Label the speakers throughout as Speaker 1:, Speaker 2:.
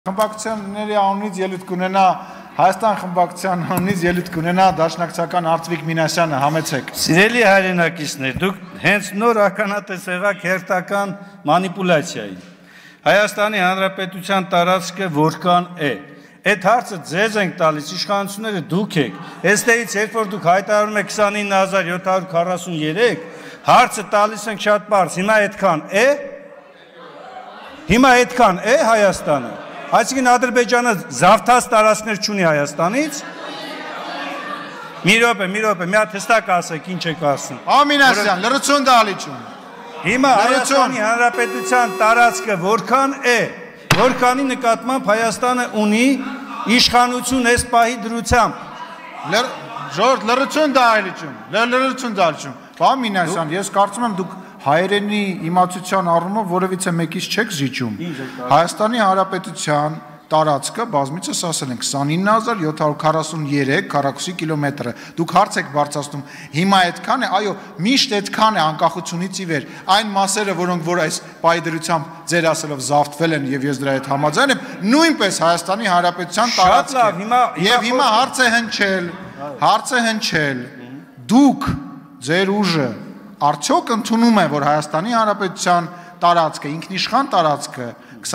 Speaker 1: Խմբակցությունների անունից ելույթ կունենա Հայաստան խմբակցության անունից ելույթ կունենա Դաշնակցական Արծվիկ Մինասյանը, համեցեք։
Speaker 2: Սիրելի հայրենակիցներ, դուք հենց նոր ականատես եղաք հերթական մանիպուլյացիայի։ Հայաստանի Հանրապետության տարածքը որքան է։ Այդ հարցը ձեզ ենք տալիս, իշխանությունները դուք եք։ Այստեղից երբ որ դուք հայտարարում եք 29743, հարցը տալիս ենք շատ բարձ, հիմա այդքան է։ Հիմա այդքան է Հայաստանը։ Այսինքն Ադրբեջանը զավթած տարածքներ չունի Հայաստանից։ Մի րոպե, մի հատ հստակ ասեք, ինչ եք ասում։
Speaker 1: Ամինասյան, լրություն դալիճում։
Speaker 2: Հիմա Հայաստանի Հանրապետության տարածքը որքան է, որքանի նկատմամբ Հայաստանը ունի իշխանություն այս պահի դրությամբ։
Speaker 1: Ժորդ, լրություն դալիճում։ Ամինասյան, ես կարծում եմ դուք հայերենի իմացության առումով որևիցե մեկից չեք զիջում։ Հայաստանի Հանրապետության տարածքը բազմիցս ասել են 29743 քառակուսի կիլոմետր է։ Դուք հարց եք բարձրացնում, հիմա այդքան է, այո, միշտ այդքան է անկախությունից ի վեր։ Այն մասերը, որոնք որ այս պայդրությամբ ձեր ասելով զավթվել են եւ ես դրա հետ համաձայն եմ, նույնպես Հայաստանի Հանրապետության տարածքը։ Եվ հիմա հարց է հնչել, դուք ձեր ուժը արդյոք ընդունում է, որ Հայաստանի Հանրապետության տարածքը, ինքնիշխան տարածքը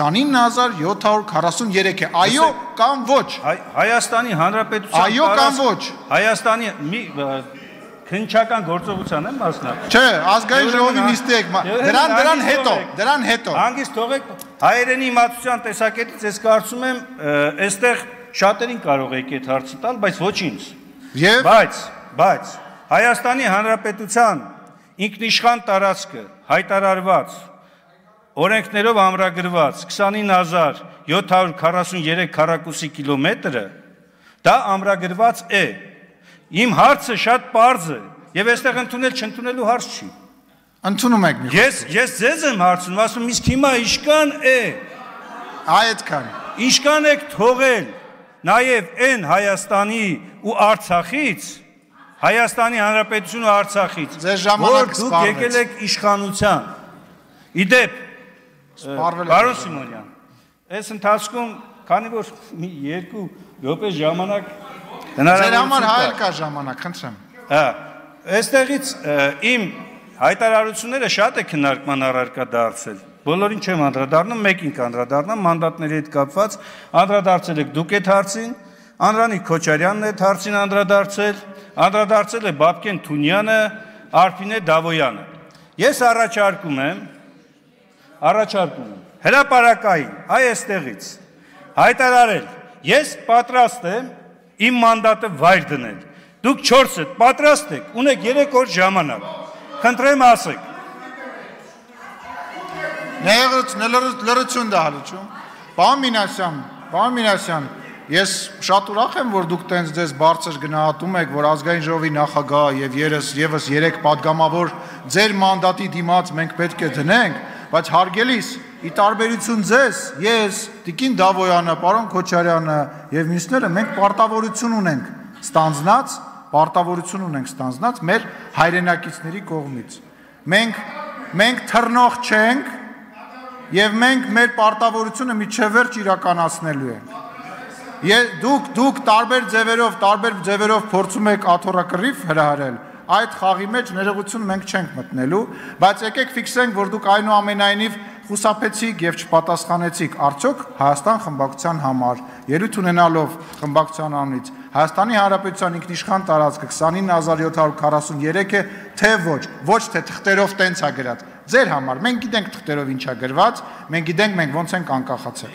Speaker 1: 29743 է, այո կամ ոչ։
Speaker 2: Հայաստանի Հանրապետության
Speaker 1: այո կամ ոչ։
Speaker 2: Հայաստանի քննչական գործողության եմ մասնակցում։
Speaker 1: Չէ, ազգային ժողովի նիստի եք, դրան հետո։
Speaker 2: Հանգիստ թողեք հայերենի իմացության տեսակետից ես կարծում եմ, այստեղ շատերին կարող եք այդ հարցը տալ, բայց ոչ ինձ։ Բայց Հայաստանի Հանրապետության ինքնիշխան տարածքը հայտարարված օրենքներով ամրագրված 29743 քառակուսի կիլոմետրը դա ամրագրված է։ Իմ հարցը շատ պարզ է եւ այստեղ ընդունել չընդունելու հարց չի։
Speaker 1: Ընդունում եք մի խոսք։
Speaker 2: Ես ձեզ եմ հարցնում, ասում իսկ հիմա իշքան է։
Speaker 1: Այդքան։
Speaker 2: Իշքան եք թողել նաեւ այն Հայաստանի ու Արցախից Հայաստանի Հանրապետություն ու Արցախից, որ դուք եկել եք իշխանության։ Իդեպ, պարոն Սիմոնյան, այս ընթացքում, քանի որ մի 2 րոպե ժամանակ
Speaker 1: ձեր համար հայր կա ժամանակ, խնդրեմ։
Speaker 2: Այստեղից իմ հայտարարությունները շատ է քննարկման առարկա դարձել։ Բոլորին չեմ անդրադառնում, մեկին կանդրադառնամ, մանդատների հետ կապված անդրադարձել եք դուք այդ հարցին, Անրանիկ Քոչարյանն այդ հարցին անդրադարձել է Բաբկեն Թունյանը, Արփինե Դավոյանը։ Ես առաջարկում եմ հրապարակային այստեղից հայտարարել, ես պատրաստ եմ իմ մանդատը վայր դնել։ Դուք 4 եք պատրաստ եք, ունեք 3 օր ժամանակ։ Խնդրեմ ասեք։
Speaker 1: Լրություն դահլիճում։ Պարոն Մինասյան, ես շատ ուրախ եմ, որ դուք տենց ձեզ բարձր գնահատում եք, որ ազգային ժողովի նախագահ եւ եւս 3 падգամավոր ձեր մանդատի դիմաց մենք պետք է դնենք, բայց հարգելիս, ի տարբերություն ձեզ, ես, Տիկին Դավոյանը, պարոն Քոչարյանը եւ մյուսները մենք պարտավորություն ունենք ստանձնած մեր հայրենակիցների կողմից։ Մենք թռնող չենք եւ մենք մեր պարտավորությունը միջև վերջ իրականացնելու ենք։ Դուք տարբեր ձևերով փորձում եք աթոռակռիվ հրահարել, այդ խաղի մեջ ներողություն մենք չենք մտնելու, բայց եկեք ֆիքսենք, որ դուք այնուամենայնիվ խուսափեցիք եւ չպատասխանեցիք արդյոք Հայաստան խմբակցության համար, ելույթ ունենալով խմբակցության անունից Հայաստանի Հանրապետության ինքնիշխան տարածքը 29743 է, թե ոչ թե թղթերով տենց է գրած։ Ձեր համար, մենք գիտենք թղթերով ինչ է գրված, մենք գիտենք մենք ոնց ենք անկախացել։